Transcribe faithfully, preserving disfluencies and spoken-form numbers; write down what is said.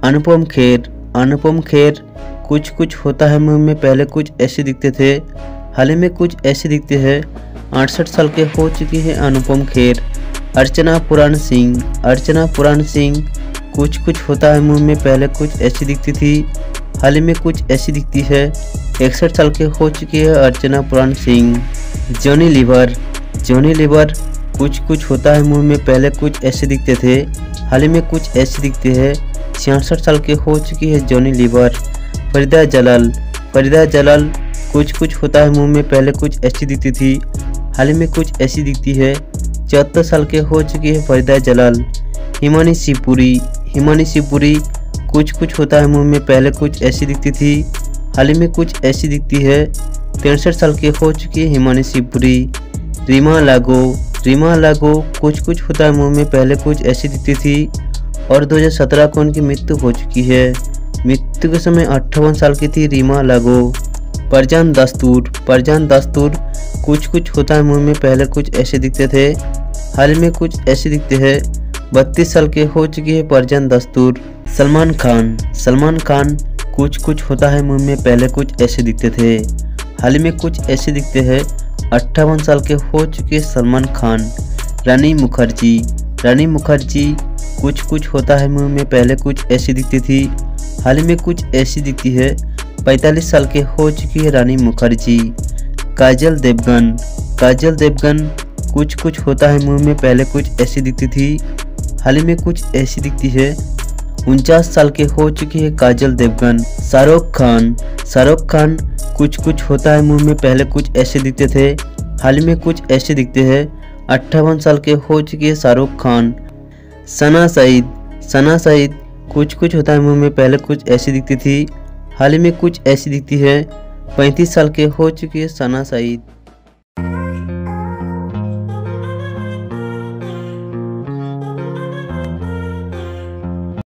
अनुपम खेर अनुपम खेर कुछ कुछ होता है मुंह में पहले कुछ ऐसे दिखते थे, हाल ही में कुछ ऐसे दिखते हैं। अड़सठ साल के हो चुकी है अनुपम खेर। अर्चना पुराण सिंह अर्चना पुराण सिंह कुछ कुछ होता है मुंह में पहले कुछ ऐसी दिखती थी, हाल ही में कुछ ऐसी दिखती है। इकसठ साल के हो चुकी है अर्चना पुराण सिंह। जॉनी लीवर जॉनी लीवर कुछ कुछ होता है मुंह में पहले कुछ ऐसे दिखते थे, हाल ही में कुछ ऐसे दिखते हैं। छियासठ साल के हो चुकी है जॉनी लीवर। फरीदा जलाल फरीदा जलाल कुछ कुछ होता है मुंह में पहले कुछ ऐसी दिखती थी, हाल ही में कुछ ऐसी दिखती है। चौहत्तर साल के हो चुकी है फरीदा जलाल। हिमानी शिवपुरी हिमानी शिवपुरी कुछ कुछ होता है मुंह में पहले कुछ ऐसी दिखती थी, हाल ही में कुछ ऐसी दिखती है। तिरसठ साल के हो चुकी है हिमानी शिवपुरी। रीमा लागो रीमा लागो कुछ कुछ होता है मुंह में पहले कुछ ऐसी दिखती थी और दो हज़ार सत्रह को उनकी मृत्यु हो चुकी है। मृत्यु के समय अट्ठावन साल की थी रीमा लागो। परजान दस्तूर परजान दस्तूर कुछ कुछ होता है मुंह में पहले कुछ ऐसे दिखते थे, हाल में कुछ ऐसे दिखते हैं। बत्तीस साल के हो चुकी है परजान दस्तूर। सलमान खान सलमान खान कुछ कुछ होता है मुंह में पहले कुछ ऐसे दिखते थे, हाल में कुछ ऐसे दिखते हैं। अट्ठावन साल के हो चुके सलमान खान। रानी मुखर्जी रानी मुखर्जी कुछ कुछ होता है मुंह में पहले कुछ ऐसी दिखती थी, हाल में कुछ ऐसी दिखती है। पैंतालीस साल के हो चुकी है रानी मुखर्जी। काजल देवगन काजल देवगन कुछ कुछ होता है मुंह में पहले कुछ ऐसी दिखती थी, हाल में कुछ ऐसी दिखती है। उनचास साल के हो चुकी है काजल देवगन। शाहरुख खान शाहरुख खान कुछ कुछ होता है मुंह में पहले कुछ ऐसे दिखते थे, हाल में कुछ ऐसे दिखते हैं। अट्ठावन साल के हो चुकी है शाहरुख खान। सना सईद सना सईद कुछ कुछ होता है मुंह में पहले कुछ ऐसी दिखती थी, हाल में कुछ ऐसी दिखती है। पैंतीस साल के हो चुकी है सना सईद।